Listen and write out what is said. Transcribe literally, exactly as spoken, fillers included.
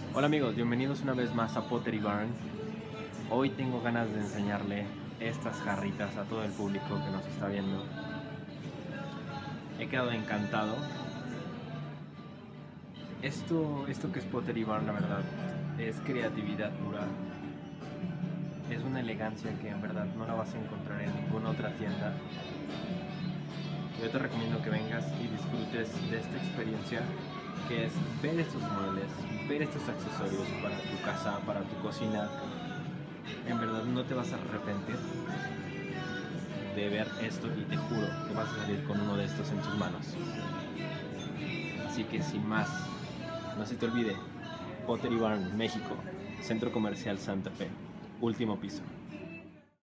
Hola amigos, bienvenidos una vez más a Pottery Barn. Hoy tengo ganas de enseñarle estas jarritas a todo el público que nos está viendo. He quedado encantado. Esto, esto que es Pottery Barn, la verdad, es creatividad pura. Es una elegancia que en verdad no la vas a encontrar en ninguna otra tienda. Yo te recomiendo que vengas y disfrutes de esta experiencia, que es ver estos muebles, ver estos accesorios para tu casa, para tu cocina. En verdad no te vas a arrepentir de ver esto y te juro que vas a salir con uno de estos en tus manos. Así que sin más, no se te olvide, Pottery Barn, México, Centro Comercial Santa Fe, último piso.